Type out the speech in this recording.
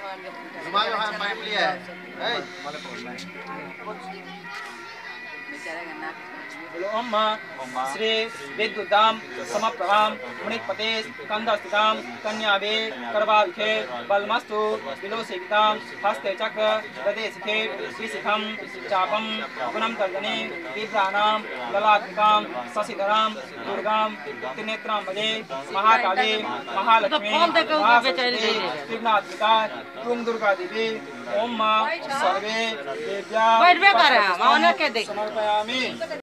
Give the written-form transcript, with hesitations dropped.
Lumayo ha, maipli eh. Hey. ओम श्री विद्युताम समप्रभाम मणिपते कंदस्थिताम कन्यावे करवाविखे बलमस्तु विलोसिताम हस्ते चक्र प्रदेशिखे विशिखम चापम गुणम तर्जनी विभ्राणाम ललात्मिकाम शशिधराम दुर्गाम त्रिनेत्राम भजे महाकाली महालक्ष्मी महासरस्वती त्रिगुणात्मिका तुम दुर्गा देवी ओम सर्वे देव्या समर्पयामि।